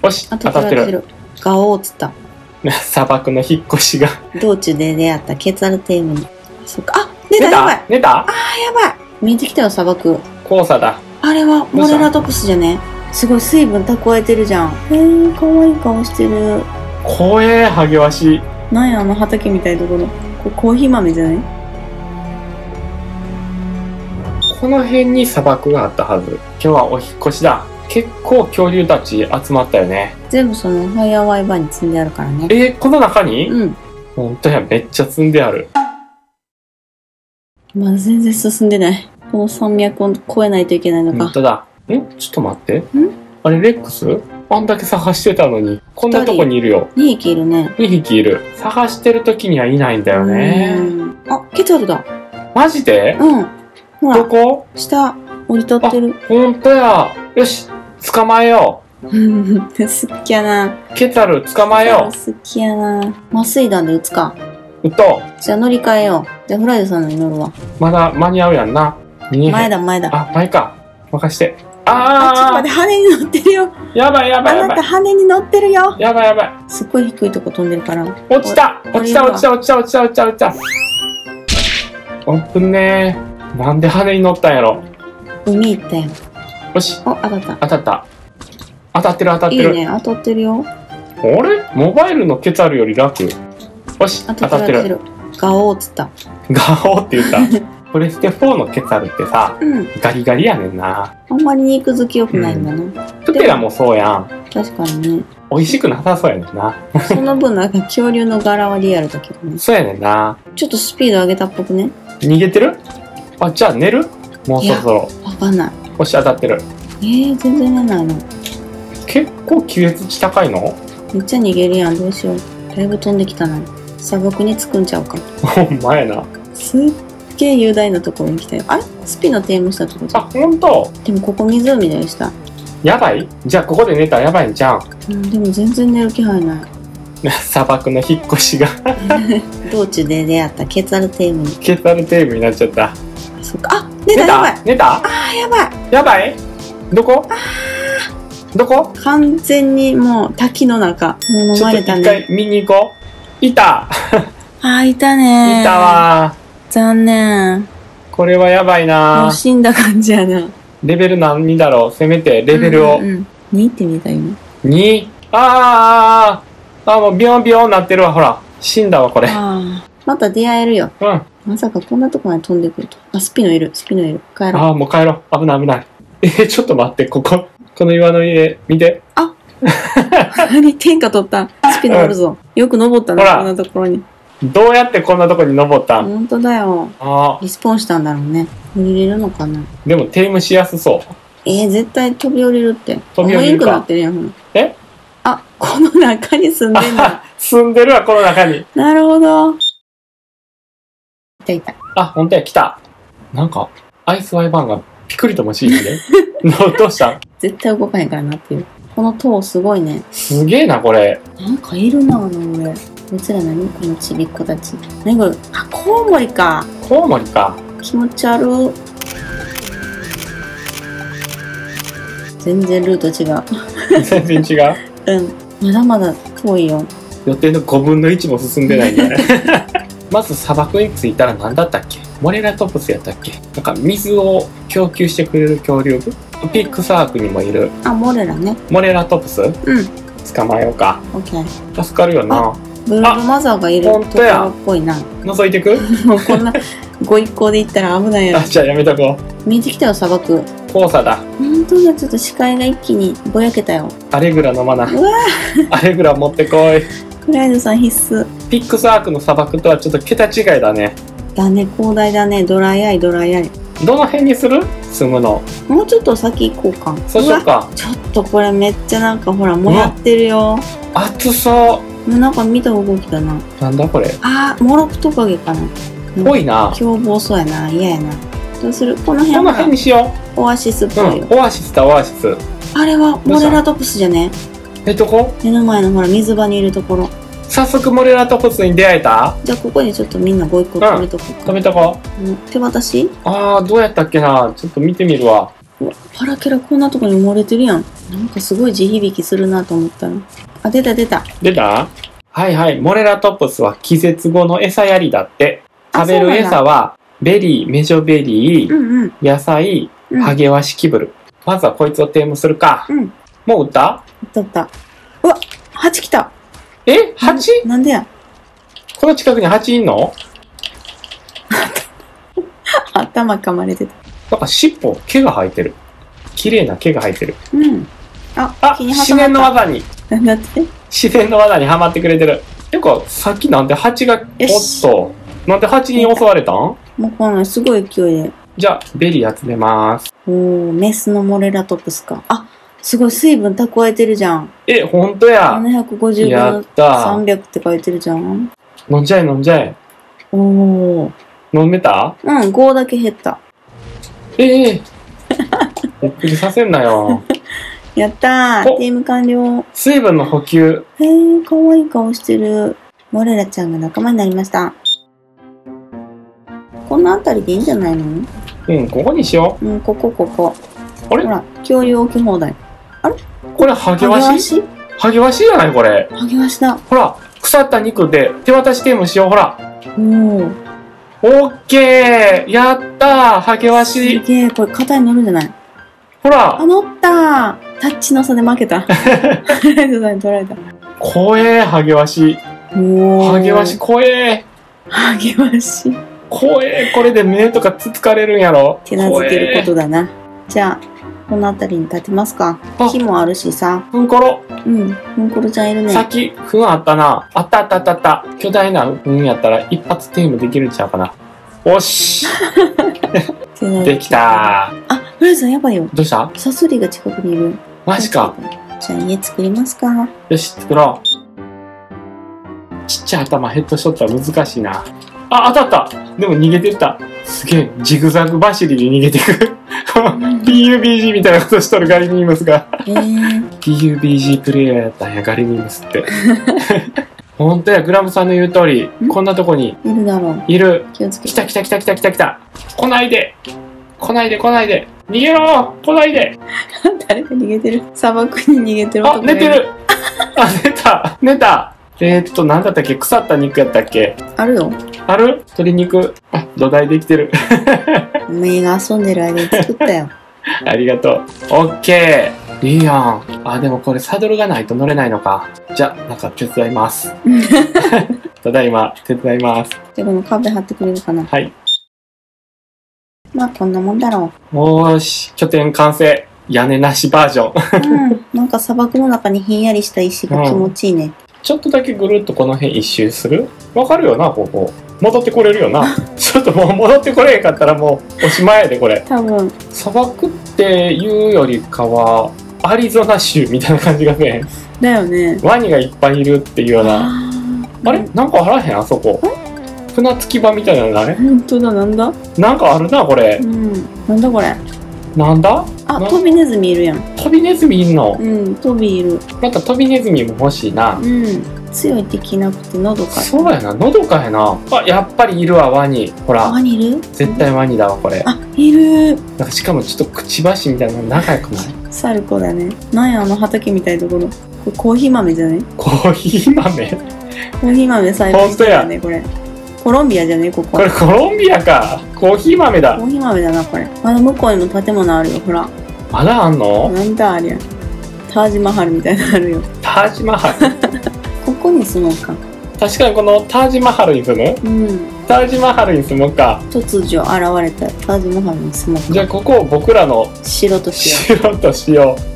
よし、当たってる。 ガオーっつった。 砂漠の引っ越しが。 道中で出会ったケツァルテイムに。そっか、あ、出た、やばい。 出た？ あー、やばい。見えてきたよ、砂漠。 黄砂だ。 あれはモレラトプスじゃね？すごい水分蓄えてるじゃん。かわいい顔してる。 怖え、ハゲワシ。 なんや、あの畑みたいなところ。これコーヒー豆じゃない？ この辺に砂漠があったはず。今日はお引っ越しだ。結構恐竜たち集まったよね。 全部そのファイヤーワイバーに積んであるからね。 この中に？ うん。 ほんとや、めっちゃ積んである。 まだ全然進んでない。この山脈を越えないといけないのか。 ほんとだ。ちょっと待って。あれ、レックス？あんだけ探してたのに、こんなとこにいるよ。 2匹いるね。 2匹いる。探してる時にはいないんだよね。 あ、ケツァルだ。 マジで？ うん。ほら。 どこ？ 下、降りとってる。 ほんとや。よし、捕まえよう。 好きやな。 ケツァル捕まえよう。 好きやな。麻酔弾で撃つか。 撃とう。 じゃあ乗り換えよう。じゃあフライドさんのに乗るわ。 まだ間に合うやんな。 前だ。 あ、前か。任して。 ちょっと待って、羽に乗ってるよ。 やばい。 あなた羽に乗ってるよ。 やばい。 すっごい低いとこ飛んでるから。 落ちた。おっぶねー。なんで羽に乗ったんやろ。 海行ったよ。 よし。 お、当たった。 当たってる。 いいね、当たってるよ。 あれ？モバイルのケツァルより楽。よし、当たってる。 ガオーっつった。 ガオーって言った。プレステ4のケツァルってさ、ガリガリやねんな。 あんまり肉付き良くないんだな。 プテラもそうやん。 確かにね。 美味しくなさそうやねんな。 その分なんか恐竜の柄はリアルだけどね。 そうやねんな。 ちょっとスピード上げたっぽくね。 逃げてる？あ、じゃあ寝る？もうそろそろ。 わかんない。 よし、当たってる。 全然寝ないの。 結構気絶値高いの？ めっちゃ逃げるやん、どうしよう。だいぶ飛んできたな。砂漠に着くんちゃうか。 ほんまやな。 すっげえ雄大なところに来たよ。あれ？スピのテームしたとこじゃん。 あ、ほんと？ でもここ湖だよ、下。 やばい？じゃあここで寝たらやばいんじゃん。 でも全然寝る気配ない。 砂漠の引っ越しが。 道中で出会ったケツァルテイムに。 ケツァルテームになっちゃった。 そっか。あ、寝た。 寝た？ あー、やばい。 やばい？どこ？どこ？ 完全にもう滝の中。もう飲まれたね。 ちょっと一回見に行こう。いた。 いたね。 いたわ。 残念。 これはやばいな。 もう死んだ感じやな。 レベル何だろう。せめてレベルを。 2って見た今。 2？もうビヨンビヨンなってるわ。ほら。死んだわ、これ。 また出会えるよ。まさかこんなとこまで飛んでくると。スピノいる。帰ろう。 もう帰ろう。危ない。ちょっと待って。この岩の家、見て。 天下取った。スピノおるぞ。よく登ったな、こんなところに。 どうやってこんなとこに登ったん？ ほんとだよ。リスポーンしたんだろうね。降りれるのかな。 でもテームしやすそう。 絶対飛び降りるって。 飛び降りるか。 なってるやん。この中に住んでんだ。 住んでるわ、この中に。 なるほど。いた。 ほんとや、来た。なんか、アイスワイバーンがピクリともしいね。どうしたん？ 絶対動かへんからなっていう。この塔すごいね。 すげえな、これ。 なんかいるな、これ。こいつら何？このちびっ子たち。何これ？コウモリか。 コウモリか。 気持ち悪い。全然ルート違う。 全然違う？ まだまだ遠いよ。 予定の5分の1も進んでないんだね。まず砂漠に着いたら何だったっけ？モレラトプスやったっけ？なんか水を供給してくれる恐竜？ピックサークにもいる。 モレラね。 モレラトプス？捕まえようか。 オッケー。 助かるよな。 ブルーマザーがいるところっぽいな。 覗いてく？ もうこんなご一行で行ったら危ないやろ。 じゃあやめとこう。見えてきたよ、砂漠。 黄砂だ。 本当だ、ちょっと視界が一気にぼやけたよ。 アレグラ飲まな。 うわアレグラ持ってこい。 フライドさん必須。 ピックサークの砂漠とはちょっと桁違いだね。 広大だね。ドライアイ。 どの辺にする？住むの。 もうちょっと先行こうか。 そうしようか。 ちょっとこれめっちゃなんかほら、もやってるよ。 熱そう。 なんか見た動きだな。 なんだこれ。 モロクトカゲかな。 ぽいな。 凶暴そうやな。嫌やな。どうする？この辺にしよう。オアシスっぽいよ。 オアシスだ、オアシス。 あれはモレラトプスじゃね？ どこ？ 目の前のほら水場にいるところ。 早速モレラトプスに出会えた？ じゃあここにちょっとみんなご一個止めとこうか。 止めとこう。 手渡し？ どうやったっけな。ちょっと見てみるわ。 うわ、パラケラこんなとこに埋もれてるやん。なんかすごい地響きするなと思ったら。あ、出た出た。 出た？はいはい。モレラトプスは季節後の餌やりだって。食べる餌は、ベリー、メジョベリー、 うんうん。 野菜、 うんハゲワシキブル。まずはこいつをテームするか。 うん。 もう撃った？ 撃った撃った。うわ、ハチ来た。 え？ 8？ なんでや。 この近くに蜂いんの？ 頭噛まれてた。 なんか尻尾、毛が生えてる。綺麗な毛が生えてる。 うん。あ、 あ、 気に自然の技に、 なんだって？ 自然の技にはまってくれてる。てか、さっきなんで蜂が、おっしと、なんで蜂に襲われたん？ もうこのすごい勢いで。 じゃあ、ベリー集めます。 おー、メスのモレラトプスか。あ、すごい水分蓄えてるじゃん。 え、ほんとや。 750分やった 300って書いてるじゃん。 飲んじゃえ飲んじゃえ。 おー。 飲めた？ うん、5だけ減った。 ええびっくりさせんなよ。 やったー。 おテーム完了。 水分の補給。 へー、かわいい顔してる。モレラちゃんが仲間になりました。この辺りでいいんじゃないの？ うん、ここにしようん、ここ。 う。あれ？ ほら、恐竜置き放題。 これハゲワシ？ハゲワシじゃないこれ。 ハゲワシだ。 ほら、腐った肉で手渡しテームしよう。ほら。 おー。 オッケー、やったー、ハゲワすシ。 げえ、これ肩に乗るんじゃない？ ほらあ、乗ったー。タッチの差で負けた。取られた。 怖え、ハゲワシ。 おー。 ハゲワシ怖え。 ハゲワシ。 怖え、これで目とかつつかれるんやろ。 手なずけることだな。じゃあ、この辺りに立てますか。 あ木もあるしさ。 ふんころ。 うん、ふんころちゃんいるね。 さっき、ふんあったな。あったあったあったあった。巨大なふんやったら一発テームできるんちゃうかな。おし手なずけできたー。 あ、フライさんやばいよ。 どうした？ サソリが近くにいる。 マジか。 じゃあ家作りますか。 よし、作ろう。ちっちゃい頭ヘッドショットは難しいな。あ、当たった。でも逃げてった。すげえ、ジグザグ走りで逃げてく。PUBG みたいなことしとるガリニームスが。PUBG プレイヤーやったんや、ガリニームスって。ほんとや、グラムさんの言う通り、こんなとこにいるだろう。 いる。 気をつけて。 来た来た来た来た来た来た。来ないで。来ないで来ないで。逃げろ来ないで。 誰か逃げてる。砂漠に逃げてるあ、 男がい寝てる。あ、寝た。寝た。なんだったっけ？腐った肉やったっけ？ あるよ。 ある？鶏肉。あ、土台できてる。 おめえが遊んでる間に作ったよ。 ありがとう。オッケー。いいやん。あ、でもこれサドルがないと乗れないのか。じゃあ、なんか手伝います。ただいま、手伝います。 じゃあこの壁貼ってくれるかな。 はい。 まあこんなもんだろおーし、拠点完成。屋根なしバージョン。 う。うん。なんか砂漠の中にひんやりした石が気持ちいいね。 ちょっとだけぐるっとこの辺一周する？わかるよな、ここ。戻ってこれるよな。ちょっともう戻ってこれへんかったらもうおしまいやで、これ。 多分。 砂漠っていうよりかは、アリゾナ州みたいな感じがね、 だよね。 ワニがいっぱいいるっていうような。あれなんかあらへんあそこ。船着き場みたいなのない？ 本当だ、なんだ？ なんかあるな、これう。ん。なんだこれ。 なんだ？ あ、 なトビネズミいるやん。 飛びネズミいんの？ うん、トビいる。 また飛びネズミも欲しいな。 うん。強い敵なくてのどかい。 そうやな、のどかやな。あ、やっぱりいるわ、ワニ。ほら、 ワニいる？ 絶対ワニだわ、これ。 あ、いる。 なんかしかもちょっとくちばしみたいなの仲良くない？ サルコだね。なんや、あの畑みたいなところ。これコーヒー豆じゃね？ コーヒー豆？ コーヒー豆栽培してるよね、これ。コロンビアじゃね、ここ。 これコロンビアか。コーヒー豆だコ。ーヒー豆だな、これ。まだ向こうにも建物あるよ、ほら。 まだあんの？ なんだありゃ。タージマハルみたいなのあるよ。 タージマハル。 ここに住もうか。 確かにこのタージマハルに住む？ うん。 タージマハルに住むか。 突如現れたタージマハルに住もうか。 じゃあここを僕らの城としよ城としよう。